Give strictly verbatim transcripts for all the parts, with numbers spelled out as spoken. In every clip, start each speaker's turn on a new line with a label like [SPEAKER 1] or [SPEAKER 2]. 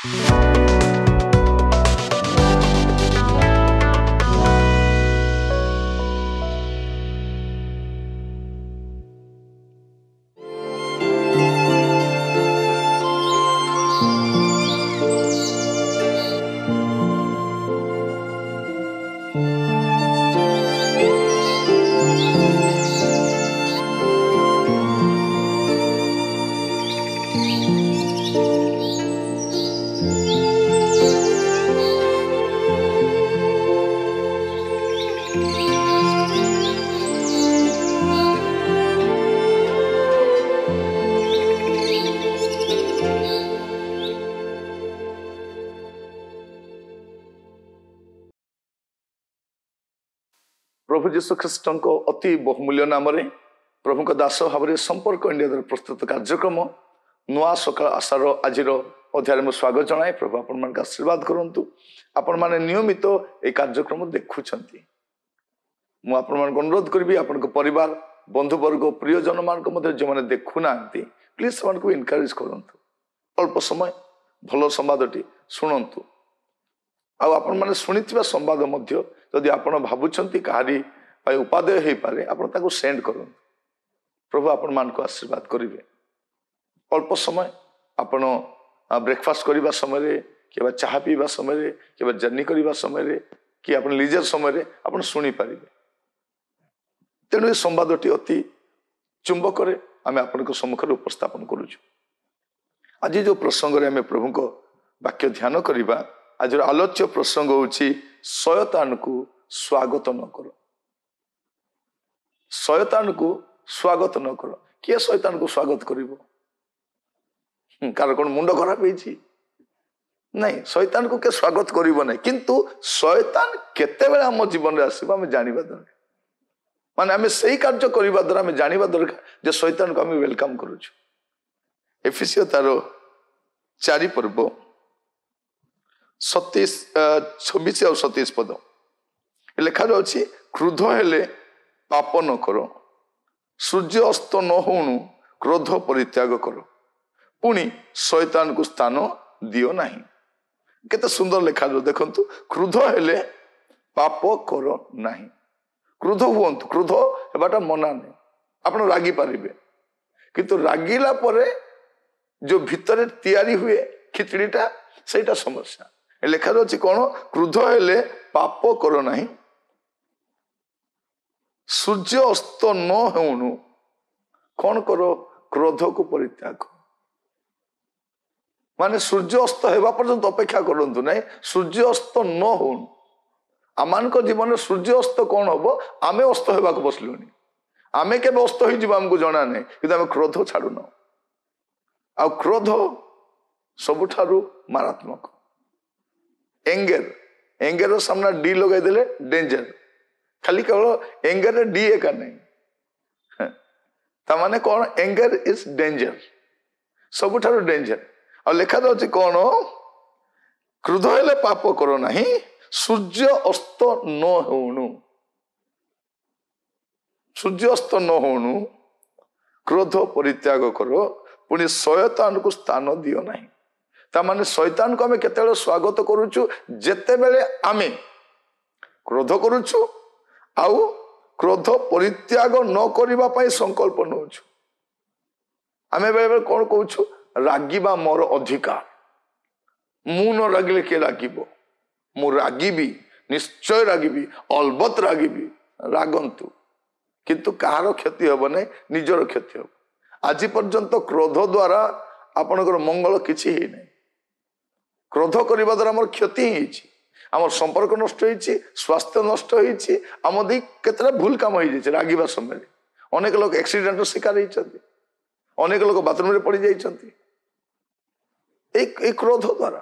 [SPEAKER 1] प्रभु जीशु ख्रीष्ट अति बहुमूल्य नाम प्रभु का दास भाव में संपर्क इंडिया द्वारा प्रस्तुत कार्यक्रम नुआ सकाल आशार आज अध्याय में स्वागत जनाए। प्रभु आपण मान आशीर्वाद करंतु। आपण माने नियमित ए कार्यक्रम देखुछंती। मु आपण मान अनुरोध करबी आपण को परिवार बंधुवर्ग प्रियजन मान जो मैंने देखु ना प्लीज से को इनकरेज करंतु। अल्प समय भल संवादटी शुणंतु। आपण माने शुणिथिबा संवाद मध्य यदि आपण भाबुछंती कहारी उपादेय हे पारे आपण ताको सेंड करंतु। प्रभु आपण मान को आशीर्वाद करिवे। अल्प समय आपण ब्रेकफास्ट करबा समय के चाह पीवा समय के जर्नी करबा समय कि आपण लीजर समय आपण सुनी पारिबे। तेणु ए संवादटी अति चुंबक आम आपण सम्मुख उपस्थापन करुछु। आज जो प्रसंग रे आम प्रभु को वाक्य ध्यान करबा आज आलोच्य प्रसंग होछि शयतान को स्वागत न करो। शयतान को स्वागत न करो। किए शयतान को स्वागत करिवो? कार कोन मुंड खराब होइछि? नहीं, शयतान को के स्वागत करिवो नहीं, किंतु शयतान केते बेला हम जीवन रे आसीबा हम जानिबा दरकार। माने हमें सही कार्य करिबा द्वारा हमें जानिबा दरकार जे शयतान को हम वेलकम करूछु। एफिसियो तारो चारि पर्व सतीस छब्बीस और सतीस पद लिखा जाउछि क्रोध हेले पाप न करो, सूर्य अस्त न होणु क्रोध परित्याग करो, पुणी शैतान को स्थान दियो नहीं। केते सुंदर लिखा जाउ देखंतु। क्रोध हेले पाप करो नहीं। क्रोध हुअंतु, क्रोध हेबाटा मना नहीं। आपण रागी पारिबे, किंतु रागिला परे जो भितरे तैयारी हुए खिचड़ीटा सेटा समस्या। लिखा जाउछि कोन? क्रोध हेले पाप करो नहीं, सूर्य अस्त न होणु कौन करो क्रोध को परित्याग करो। माने सूर्य अस्त हेबा पर्यंत अपेक्षा करंतु नहीं, सूर्य अस्त न होणु। आमान को जीवन में सूर्य अस्त कौन हम? आमे अस्त हेबा को बसलुनी। आमे के अस्त हो जीवा हमको जना नहीं, किंतु आमे क्रोध छाड़ुन। आ क्रोध सबुठारु मारात्मक। एंगर, एंगर सामना डी लगाई देले डेंजर। खाली केवल एंगर डी एका नहीं, तामाने कौन? एंगर इज डेंजर, सबुठारु डेंजर। और लिखा जाउछि कौन? क्रोध हेले पाप करो नहीं, सूर्य अस्त न होणु। सूर्य अस्त न होणु क्रोध परित्याग करो, पुणी शयतान को स्थान दियो नहीं। तामाने शैतान को आमे केतेबेले स्वागत करूछु? जेतेबेले आमे क्रोध करूछु आउ क्रोध परित्याग न करिबा पई संकल्प नउछु। आमे बेले बेले कोन कहूछु? रागिबा मोर अधिकार, मु न रागिले के रागिबो? मु रागिबी, निश्चय रागिबी, अलबत रागिबी। रागंतु, किंतु कहार क्षति हबो नै, निजर क्षति हबो। आज पर्यंत क्रोध द्वारा आपनकर मंगल किछि हे नै। क्रोध करिबा द्वारा हमर क्षति हिछि, आम संपर्क नष्ट होइछि, स्वास्थ्य नष्ट होइछि, आम दी केतरा भूल काम होई जाइछि। रागिबा समय अनेक लोग एक्सीडेंट शिकार होइछन्ति, अनेक लोग बाथरूम रे पड़ी जाइछन्ति एक एक क्रोध द्वारा।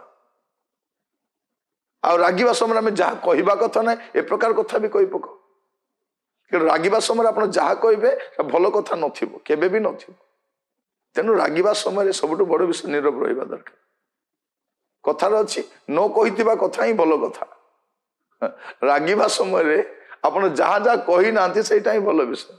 [SPEAKER 1] आ रागिबा समय आम जहाँ कहवा कथा ना ए प्रकार कथा भी कहि पको। कि रागिबा समय आप जहाँ कहे भल कथा नथिबो, केबे भी नथिबो। तेणु रागिबा समय सबुठु बड़ विषय नीरव रहिबा दरकार। कथार अच्छी न कहिथिबा कथा ही भल कथा। रागिबा समय आप जहाँ जहाँ कही ना सेटा ही भल विषय।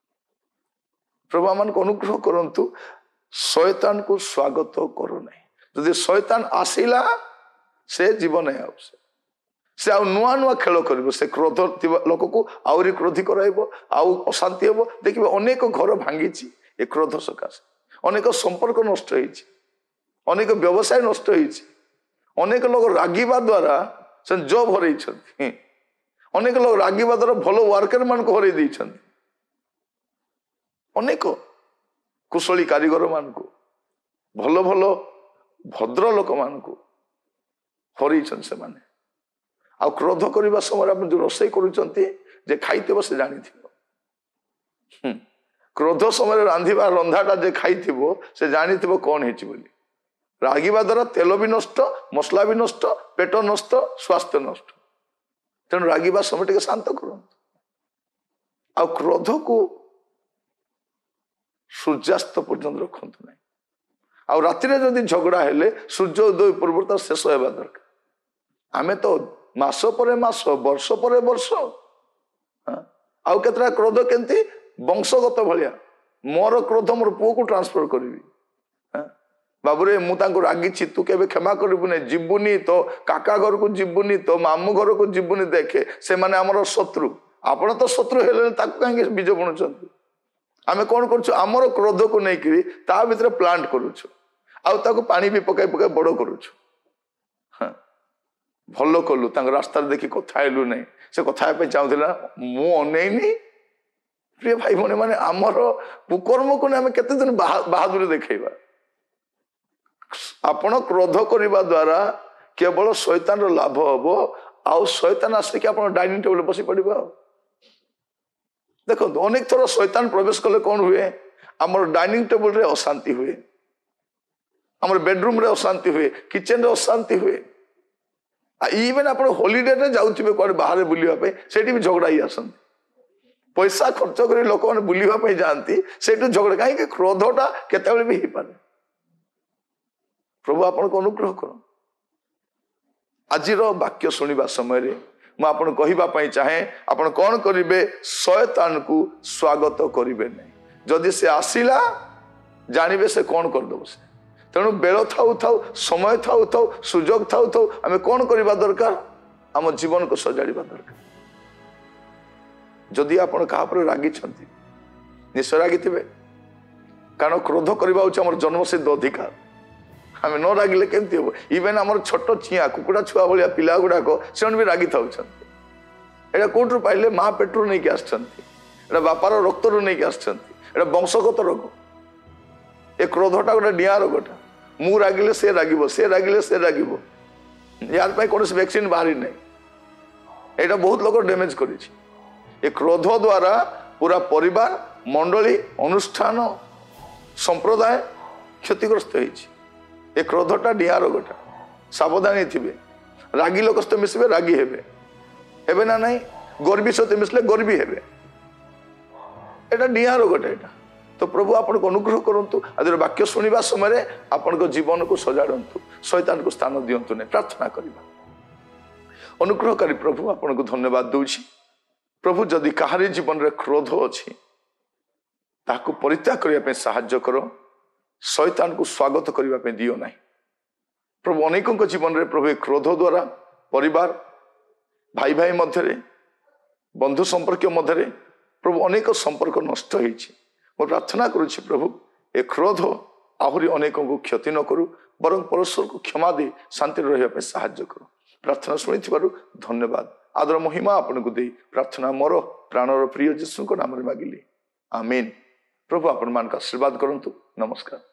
[SPEAKER 1] प्रभु आमान को अनुग्रह करंतु, शैतान को स्वागत करो नहीं। जदि शैतान आसिला से जीवन है से से आउ नुआ नुआ खेल कर से क्रोध लोक को आहरी क्रोधी कराइब आउ अशांति हम देखिए अनेक घर भांगी ए क्रोध सकाशे अनेक संपर्क नष्ट होइछि अनेक व्यवसाय नष्ट होइछि अनेक लोग रागिबा द्वारा से जॉब हरई अनेक लोग रागिबा द्वारा भल वर्कर मान को हरई देइछन्ति अनेक कुशली कारीगर मान को भल भल भद्र लोक मान को हरई से माने आ क्रोध करने समय आप जो रोषे कर खाई से जानी क्रोध समय रांधिबा रंधाटा जे खाई से जानी कौन है बोली रागिबा द्वारा तेल भी नष्ट मसला भी नष्ट पेट नष्ट स्वास्थ्य नष्ट तेणु रागिबा समय टे शांत कर आ क्रोध को सूर्यास्त पर्यंत रखत ना आ राति जदि झगड़ा हेले सूर्य उदय पूर्व तो शेष होगा दरकार आमे तो मास पर मास वर्ष पर वर्ष आउ केतरा क्रोध केंती वंशगत भलिया मोर क्रोध मोर पुओ को ट्रांसफर करी बाबूरे मु तांको रागिछि तू केबे क्षमा करबुनी जीवुनी तो काका घर को जीवुनी तो मामू घर को जीवुनी देखे से माने हमर शत्रु आपण तो शत्रु हेले ताको काहे बीज बुणुचंती आमे कोन करछु हमर क्रोध को नै करी ता भीतर प्लांट करूछु आउ ताको पानी भी पकाई पकाई बड़ करूछु भल कलु रास्ता देखी कथा हेलु नहीं से कथा चाहूला मु अनैनी प्रिय भाई भने माने आमर कुकर्म को आम केते दिन बहादुरी देखा आपण क्रोध करने द्वारा केवल शैतान लाभ हम आउ शैतान आसिक आप डाइनिंग टेबल बसी पड़ देखो अनेक थर शैतान प्रवेश कले कौन हुए आमर डाइनिंग टेबल रे अशांति हुए आमर बेडरूम रे अशांति हुए किचन रे अशांति हुए इवेन आप हॉलीडे रे जाउथिबे कोड बाहर बुलिवा पे सेठी भी झगड़ा ही आसंती पैसा खर्च कर लोक मैंने बुलिवा पे जानती सेठी झगड़ा कहीं क्रोधटा केतेबेले भी ही पारे प्रभु आपन को अनुग्रह कर आजिर वाक्य सुनिबा समय रे मु आपन कहिबा पई चाहे आपन कोन करिवे शैतान को स्वागत करिवे नै जदि से आसिला जानिबे से कोन कर दबो से तेणु बेल थाउ थाउ समय थाउ थाउ सुजोग थाउ थाउ आम कौन करवा दरकार आम जीवन को सजाड़ा दरकार जदि आप रागी निश्चय रागी थे कारण क्रोध करवा आम जन्मसिद्ध अधिकार आम न रागिले केमती हम इवेन आम छोट चिया कुकुड़ा छुआ भाया पिला गुड़ाक से भी रागी था यहाँ कौटू पाइले माँ पेट्रु नहीं आसछन्ति बापार रक्त रू नहीं आसछन्ति वंशगत रोग ए क्रोधटा गोटे डिया रोगटा मु रागिले से रागिबो से रागिले से रागिबो यार पाई कोनोसी वैक्सीन बाहरी नै एटा बहुत लोग डैमेज करिछि ए क्रोध द्वारा पूरा परिवार मंडली अनुष्ठान संप्रदाय क्षतिग्रस्त होइछि ए क्रोधटा डिया रोगटा सावधानी थिबे रागी लोक सहित मिसबे रागी हेबे हेबे ना नहीं गर्वी सहित मिसले गर्वी हेबे एटा डिया रोगटा एटा तो प्रभु आपन को अनुग्रह करंतु आज वाक्य सुनिबा समय आपन को जीवन को सजाड़ंतु शैतान को स्थान दियंतु ने प्रार्थना करिबा अनुग्रहकारी प्रभु आपन को धन्यवाद दूची प्रभु जदि काहारी जीवन रे क्रोध अछि ताकू परित्याग करिया पे सहाय्य करो शैतान को स्वागत करिया पे दियो नाही प्रभु अनेकों को जीवन रे प्रभु क्रोध द्वारा परिवार भाई भाई मध्य बंधु संपर्क मध्य प्रभु अनेक संपर्क नष्ट होइछि मैं प्रार्थना करुच्ची प्रभु ए क्रोध आहरी अनेकों को क्षति न करू बरं परस्पर को क्षमा दे शांति रहा साहाय्य करो प्रार्थना शुणी धन्यवाद आदर महिमा आपन को दे प्रार्थना मोर प्राणर प्रिय जीशु को नाम मागिली आमीन प्रभु आपण मान का आशीर्वाद करंतु नमस्कार।